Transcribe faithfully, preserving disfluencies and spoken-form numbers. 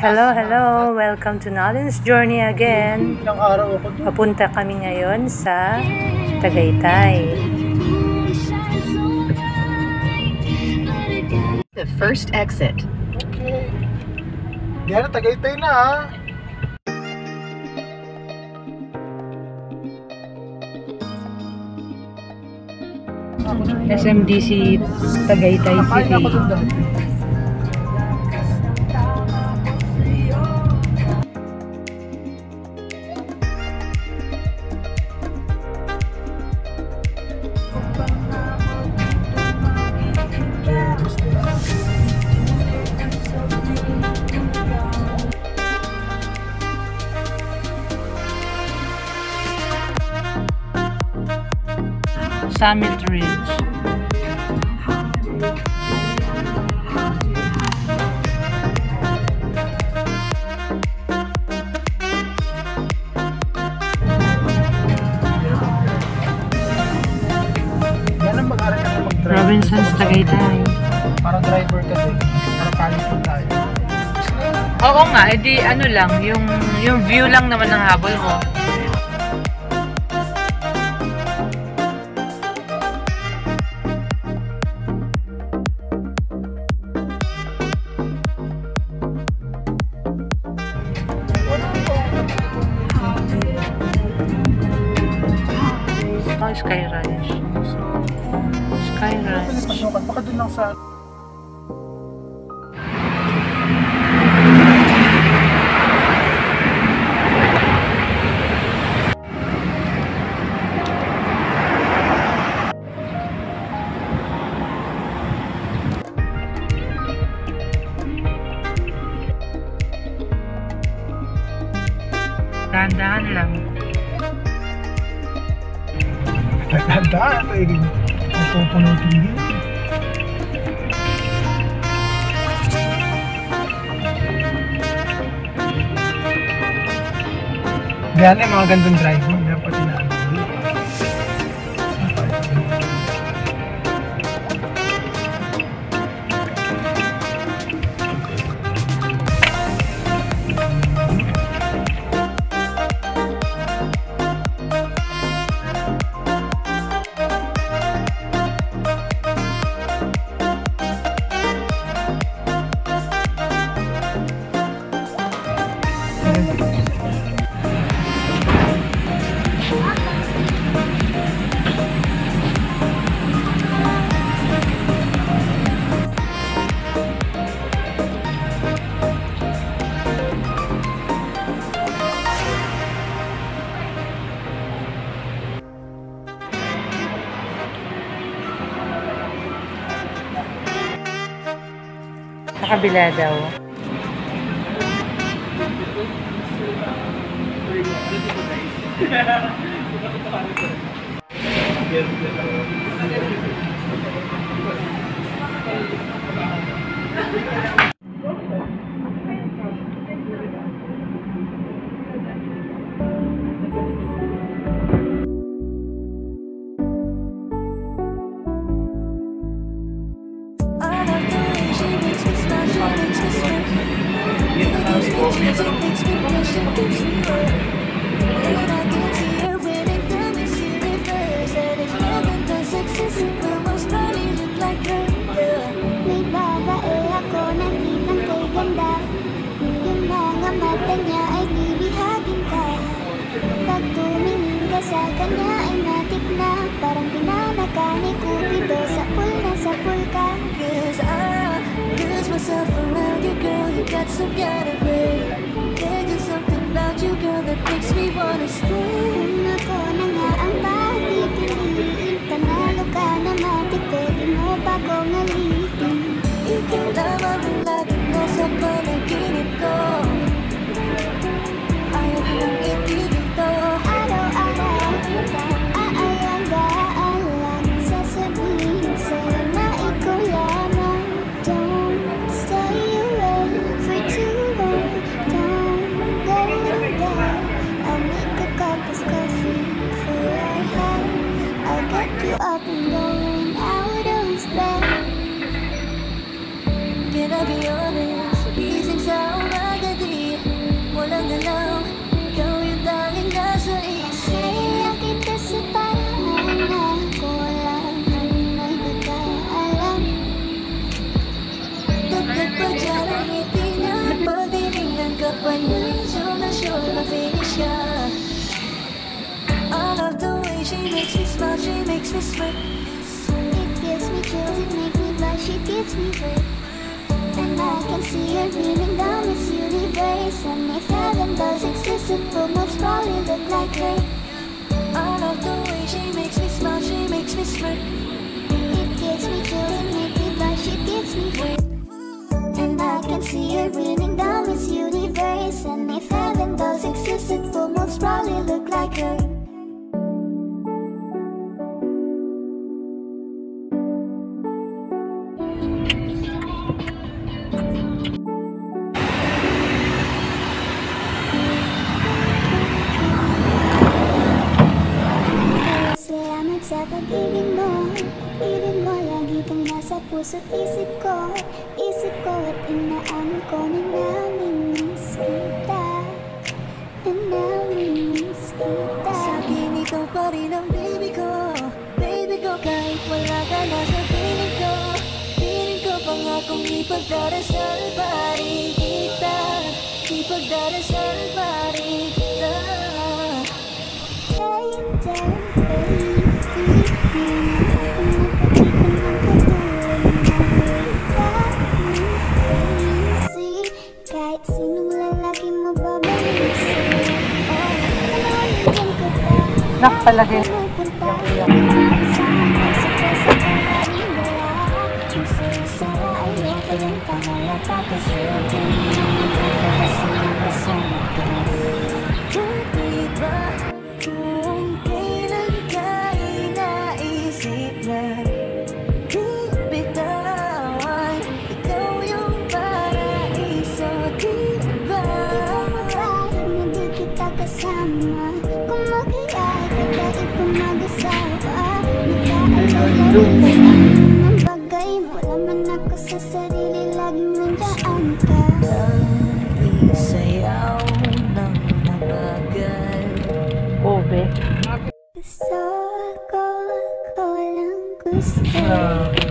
Hello, hello! Welcome to Nolin's Journey again. Ilang araw ako doon. Papunta kami ngayon sa Tagaytay. The first exit. Okay. Diyan na, Tagaytay na ha. S M D C Tagaytay Nakain ako doon City. dati. Summit Ridge. Yan ang mag-aral ka na mag-drive. Robinsons Tagaytay. Parang driver ka din. Parang palito tayo. Oo nga, edi ano lang, yung, yung view lang naman ng habol mo. Oh, Sky Ranch. Sky Ranch. Pasukan. Baka doon lang sa... Dahan-dahan lang. Tandaan ito eh. Napupunutin din. Yan eh, mga gandang driver. Dapat inaano. Sa kabila daw. Sa kanya ay matik na, parang pinanaka ni Cupido sa pool na sa pool ka. Cause I lose myself around you, girl, you got some kind of way. There's just something about you, girl, that makes me wanna stay. Kung ako na nga ang pagpipiliin, panalo ka na matik, pwede mo pa kong alitin. Ikaw lamang ang laging nasa panaginip ko. Ayaw ko lang itigil to. Up and going out of bed. Can I be honest? These things sound like a makes me smile, she makes me sweat. It gives me chills, it makes me blush, it gives me wet. And I can see her beaming down this universe. And if heaven does exist, it will most probably look like her. I love the way she makes me smile, she makes me smirk. It gives me chills, it makes me blush, it gives me wet. And I can see her beaming down this universe. And if heaven does exist, it will most probably look like her. Salamat sa pag-ibig mo. Ibig mo lagi kang nasa puso't isip ko. Isip ko at inaamin ko na namimiss kita. Na namimiss kita. Sabihin ikaw pa rin ang baby ko. Baby ko kahit wala ka na sa piling ko. Piling ko pangakong ipagdarasal pa rin kita. Ipagdarasal pa rin kita. Time, time, kahit sinong lalaki mababalik sa'yo. Oh, panahon ko pa. Nakapalaki. Sama sa kasa ka maring wala. Kung sa'yo sana ayoko yung pangalata. Kasi huwag yung kasi kasama ka. Diba kung kailan ka inaisip na di bitawan, ikaw yung paraiso, diba? Kahit na di kita kasama, kung mag-iay ka kahit kung mag-asawa, nag-aalala ng bagay mo, laman ako sa sarili, laging nandiyan ka. Ang isayaw ng nabagal. Obe. Gusto ko, ko lang gusto.